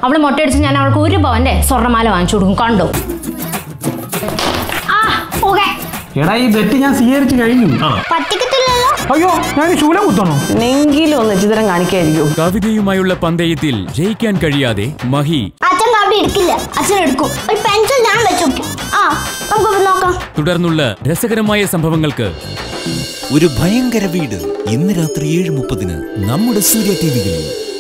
അവള് മൊട്ടയടിച്ച് ഞാൻ അവൾക്ക് 1 പവന്റെ സ്വർണ്ണമാല വാങ്ങിച്ചു കൊടുക്കും. കണ്ടോ? എടാ ഈ ബെറ്റ് ഞാൻ സ്വീകരിച്ചു കഴിഞ്ഞു. പറ്റിക്കത്തില്ലല്ലോ. അയ്യോ ഞാൻ ശൂലം കുത്തണോ? എങ്കിലും ഒന്ന് ചിത്രം കാണിക്കായിരിക്കും. കവിതയുമായുള്ള പന്തയത്തിൽ ജയിക്കാൻ കഴിയാതെ മഹി. അച്ഛൻ കവി എടുക്കില്ല, അച്ഛൻ എടുക്കും. ഒരു പെൻസിൽ ഞാൻ വെച്ചു. നമുക്ക് നോക്കാം. തുടർന്നുള്ള രസകരമായ സംഭവങ്ങൾക്ക് ഒരു ഭയങ്കര വീട് ഇന്ന് രാത്രി 7:30 നമ്മുടെ സൂര്യ ടിവിയിൽ.